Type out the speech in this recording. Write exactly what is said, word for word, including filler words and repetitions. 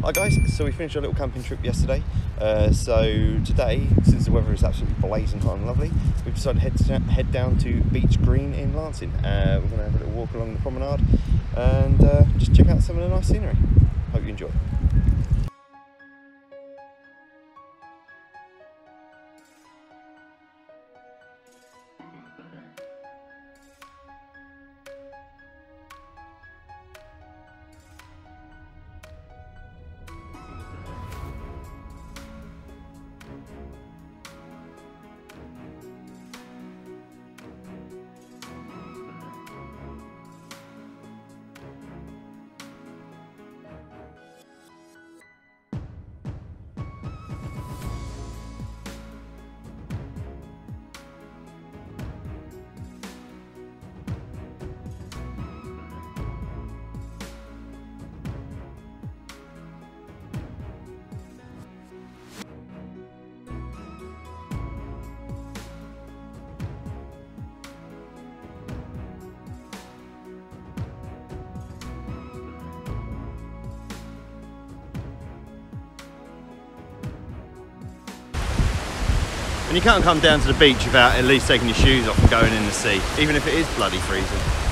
Hi guys, so we finished our little camping trip yesterday. Uh, so today, since the weather is absolutely blazing hot and lovely, we've decided to head, to, head down to Beach Green in Lancing. Uh, we're going to have a little walk along the promenade and uh, just check out some of the nice scenery. Hope you enjoy. And you can't come down to the beach without at least taking your shoes off and going in the sea, even if it is bloody freezing.